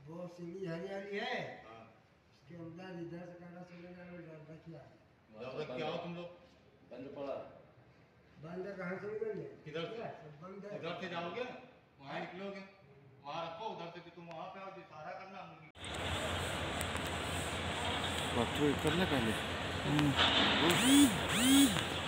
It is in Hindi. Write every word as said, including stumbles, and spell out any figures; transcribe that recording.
वो सीढ़ी हरियाली है, हाँ। उसके अंदर इधर से काटा चलेगा वो डर रखिया जब क्या हो तुम लोग? बंद पड़ा। बंद कहाँ से निकल किधर से? बंद है। उधर से जाओगे वहाँ निकलोगे, वहाँ रखो, उधर से तुम वहाँ पे आओ, सारा करना करने पहले